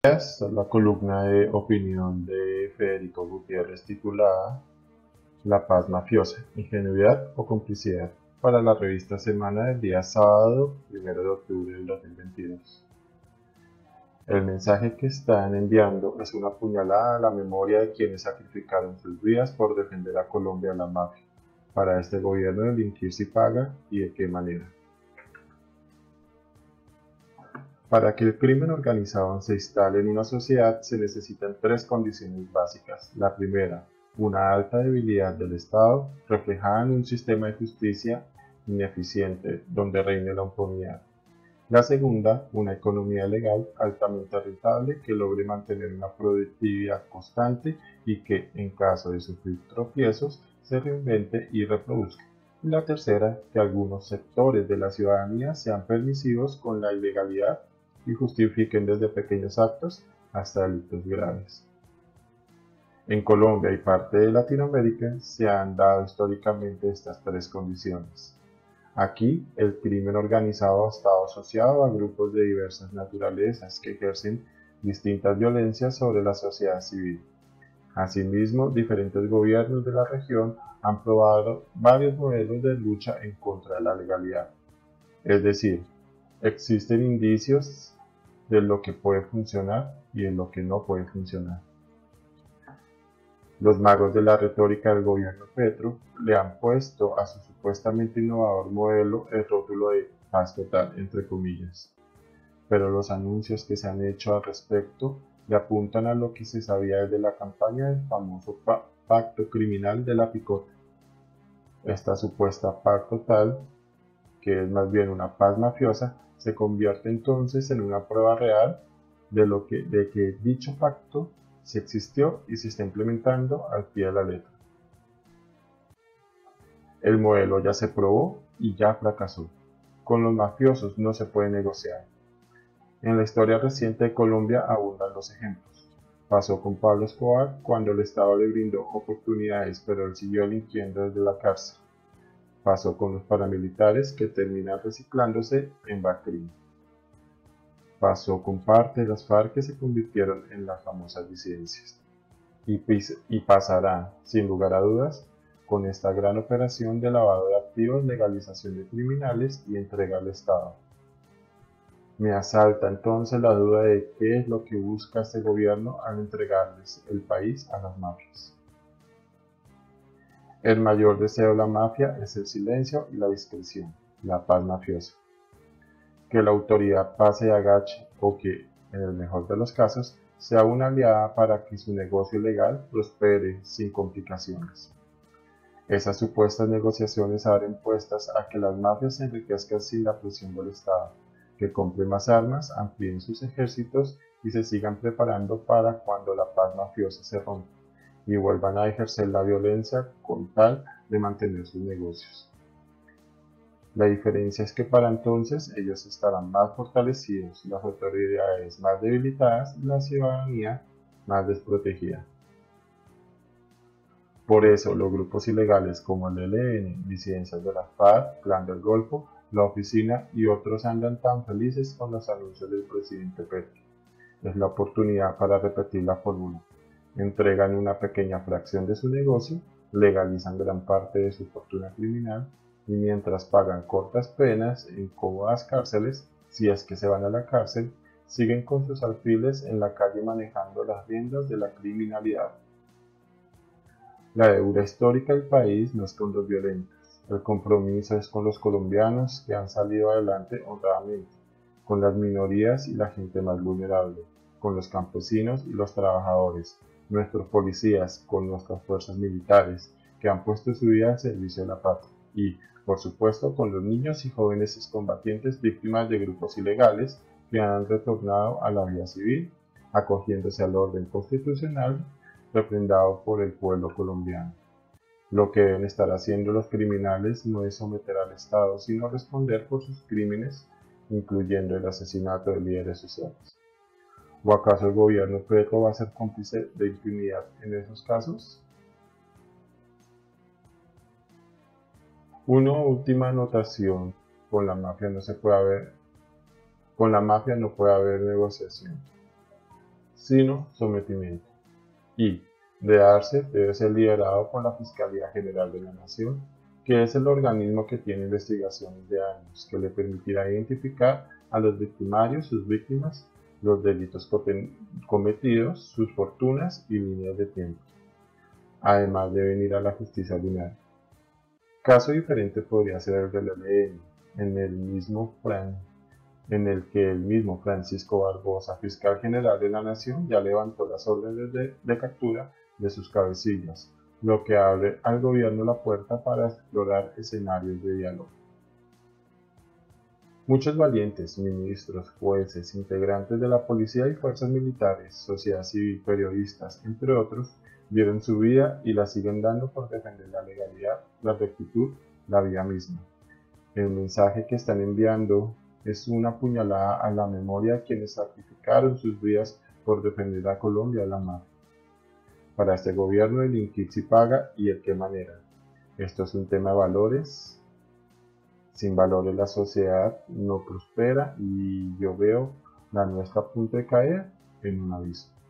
Esta es la columna de opinión de Federico Gutiérrez titulada La paz mafiosa, ingenuidad o complicidad, para la revista Semana del día sábado 1 de octubre del 2022. El mensaje que están enviando es una puñalada a la memoria de quienes sacrificaron sus vidas por defender a Colombia de la mafia. Para este gobierno delinquir si paga y de qué manera. Para que el crimen organizado se instale en una sociedad se necesitan tres condiciones básicas. La primera, una alta debilidad del Estado, reflejada en un sistema de justicia ineficiente donde reine la impunidad. La segunda, una economía legal altamente rentable que logre mantener una productividad constante y que, en caso de sufrir tropiezos, se reinvente y reproduzca. Y la tercera, que algunos sectores de la ciudadanía sean permisivos con la ilegalidad y justifiquen desde pequeños actos hasta delitos graves. En Colombia y parte de Latinoamérica se han dado históricamente estas tres condiciones. Aquí, el crimen organizado ha estado asociado a grupos de diversas naturalezas que ejercen distintas violencias sobre la sociedad civil. Asimismo, diferentes gobiernos de la región han probado varios modelos de lucha en contra de la legalidad. Es decir, existen indicios de lo que puede funcionar y de lo que no puede funcionar. Los magos de la retórica del gobierno Petro le han puesto a su supuestamente innovador modelo el rótulo de paz total, entre comillas. Pero los anuncios que se han hecho al respecto le apuntan a lo que se sabía desde la campaña del famoso pacto criminal de la picota. Esta supuesta paz total, que es más bien una paz mafiosa, se convierte entonces en una prueba real de que dicho pacto sí existió y se está implementando al pie de la letra. El modelo ya se probó y ya fracasó. Con los mafiosos no se puede negociar. En la historia reciente de Colombia abundan los ejemplos. Pasó con Pablo Escobar cuando el Estado le brindó oportunidades, pero él siguió delinquiendo desde la cárcel. Pasó con los paramilitares que terminan reciclándose en BACRIM. Pasó con parte de las FARC que se convirtieron en las famosas disidencias. Y pasará, sin lugar a dudas, con esta gran operación de lavado de activos, legalización de criminales y entrega al Estado. Me asalta entonces la duda de qué es lo que busca este gobierno al entregarles el país a las mafias. El mayor deseo de la mafia es el silencio y la discreción, la paz mafiosa. Que la autoridad pase y agache o que, en el mejor de los casos, sea una aliada para que su negocio ilegal prospere sin complicaciones. Esas supuestas negociaciones abren puestas a que las mafias se enriquezcan sin la presión del Estado, que compre más armas, amplíen sus ejércitos y se sigan preparando para cuando la paz mafiosa se rompa y vuelvan a ejercer la violencia con tal de mantener sus negocios. La diferencia es que para entonces ellos estarán más fortalecidos, las autoridades más debilitadas y la ciudadanía más desprotegida. Por eso, los grupos ilegales como el ELN, disidencias de la FARC, Clan del Golfo, la Oficina y otros andan tan felices con los anuncios del presidente Petro. Es la oportunidad para repetir la fórmula. Entregan una pequeña fracción de su negocio, legalizan gran parte de su fortuna criminal y mientras pagan cortas penas en cómodas cárceles, si es que se van a la cárcel, siguen con sus alfiles en la calle manejando las riendas de la criminalidad. La deuda histórica del país no es con los violentos, el compromiso es con los colombianos que han salido adelante honradamente, con las minorías y la gente más vulnerable, con los campesinos y los trabajadores, nuestros policías, con nuestras fuerzas militares, que han puesto su vida al servicio de la patria, y, por supuesto, con los niños y jóvenes excombatientes víctimas de grupos ilegales que han retornado a la vida civil, acogiéndose al orden constitucional refrendado por el pueblo colombiano. Lo que deben estar haciendo los criminales no es someter al Estado, sino responder por sus crímenes, incluyendo el asesinato de líderes sociales. ¿O acaso el gobierno Petro va a ser cómplice de impunidad en esos casos? Una última anotación: con la mafia no puede haber negociación. sino sometimiento. Y, de darse, debe ser liderado por la Fiscalía General de la Nación, que es el organismo que tiene investigaciones de años, que le permitirá identificar a los victimarios, sus víctimas, los delitos cometidos, sus fortunas y líneas de tiempo, además de venir a la justicia lineal. Caso diferente podría ser el del ELN, en el que el mismo Francisco Barbosa, fiscal general de la Nación, ya levantó las órdenes de captura de sus cabecillas, lo que abre al gobierno la puerta para explorar escenarios de diálogo. Muchos valientes, ministros, jueces, integrantes de la policía y fuerzas militares, sociedad civil, periodistas, entre otros, dieron su vida y la siguen dando por defender la legalidad, la rectitud, la vida misma. El mensaje que están enviando es una puñalada a la memoria de quienes sacrificaron sus vidas por defender a Colombia de la mafia. Para este gobierno delinquir sí paga y de qué manera. Esto es un tema de valores. Sin valores la sociedad no prospera y yo veo la nuestra a punto de caer en un abismo.